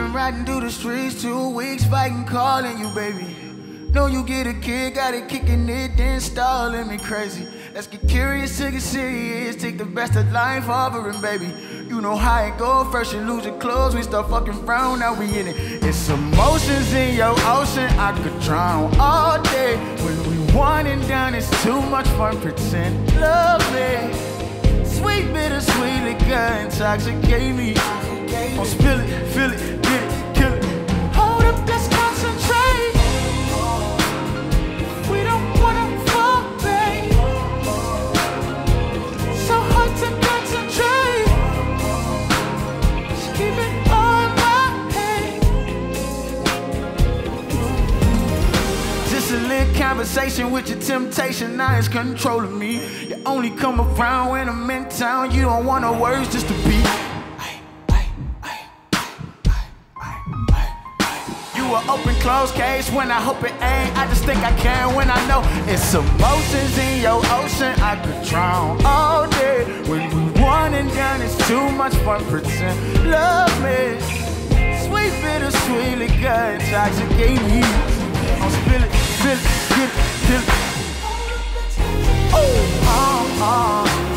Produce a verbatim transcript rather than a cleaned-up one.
been riding through the streets two weeks, fighting, calling you, baby. Know you get a kid, got it kicking it, then stalling me crazy. Let's get curious to get serious, take the best of life offering, baby. You know how it go, first you lose your clothes, we start fucking frown, now we in it. It's emotions in your ocean, I could drown all day. When we one and done, it's too much fun, pretend love me. Sweet, bittersweet liquor, intoxicate me. Don't spill it, feel it, get it, kill it. Hold up, let's concentrate. We don't wanna fall, babe. So hard to concentrate. Just keep it on my head. Just a little conversation with your temptation, now it's controlling me. You only come around when I'm in town, you don't want no words, just to be. Open, close case when I hope it ain't. I just think I can when I know it's emotions in your ocean. I could drown all day. When we one and done, it's too much fun. Pretend love me. Sweet, bittersweet liquor, intoxicate me. Don't spill it, spill it, get it, kill it. Oh, oh, oh.